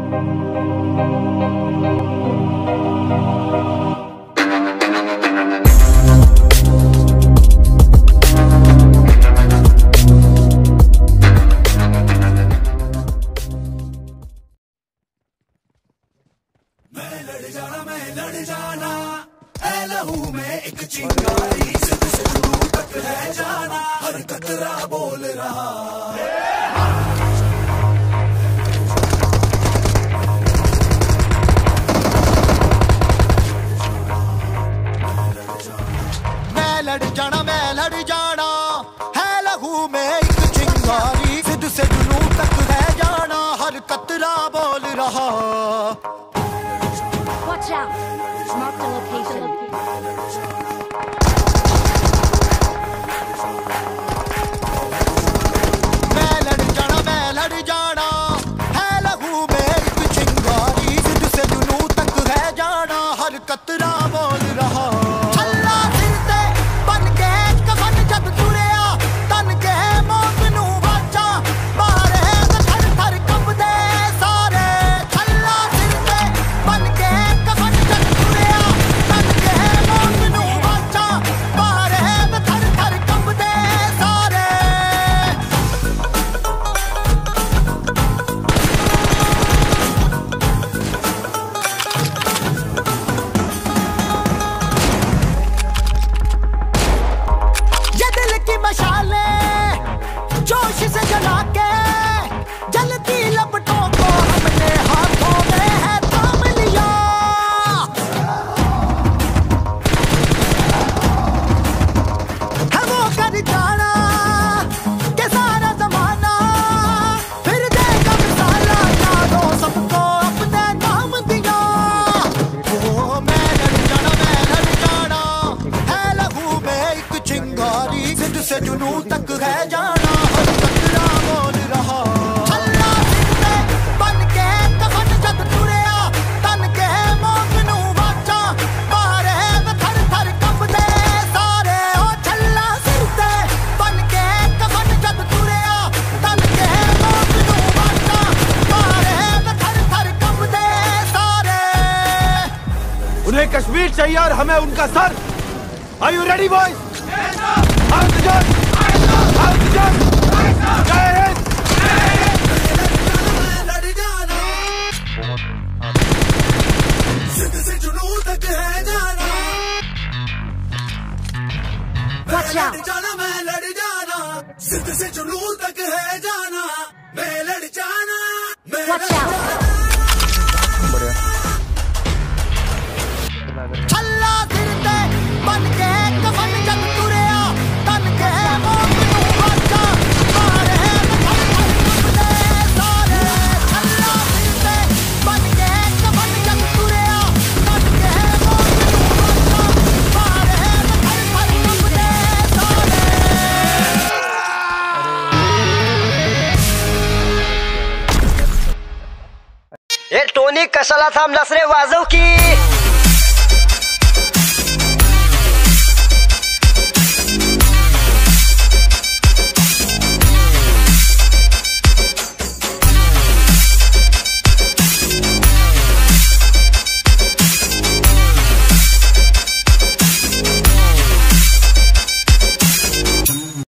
मैं लड़ जाना ऐ लहू में एक चिंगारी सिद्ध से जुनून तक है जाना हर कतरा बोल रहा मैं लड़ जाना है लहू में एक चिंगारी सिद्ध से जुनून तक है जाना हर कतरा बोल रहा। Watch out! Mark the location. मैं लड़ जाना है लहू में एक चिंगारी सिद्ध से जुनून तक है जाना हर कतरा बोल रहा। छल्ला सिर ते बन के कफन जब तुरिया तन के मौत नू बाचा मारे थर थर कंबदे सारे। छल्ला सिर ते बन के कफन जब तुरिया तन के मौत नू बाचा मारे थर थर कंबदे सारे। ये दिल की मशाले जोश से जला के जलती लपटों को हमने हाथों में है थाम लिया। है वो कर जाना के सारा जमाना फिर देगा मिसाला यादों सबको अपने नाम दिया। ओ मैं लड़ जाना है लहू में एक चिंगारी सिद्ध से जुनून तक है जाना हर कतरा बोल रहा। छल्ला सिर ते बन के कफन जब तुरिया तन के मौत नू बाचा मारे थर थर कंबदे सारे। ओ छल्ला सिर ते बन के कफन जब तुरिया तन के मौत नू बाचा मारे थर थर कंबदे सारे। उन्हें कश्मीर चाहिए और हमें उनका sir. Are you ready, boys? Yes, sir. How's the job? How's the job? Jai Hind. लड़ जाना सिद्ध से जुनून तक है जाना। Watch out! मैं लड़ जाना सिद्ध से जुनून तक है जाना। मैं लड़ जाना मैं Watch लड़ out! जाना। छल्ला सिर ते बन के कफन जब तुरिया तन के मौत नू बाचा मारे थर थर कंबदे सारे। छल्ला सिर ते बन के कफन जब तुरिया तन के मौत नू बाचा मारे थर थर कंबदे सारे। हे टोनी कशाला थांबलास रे वाजव की।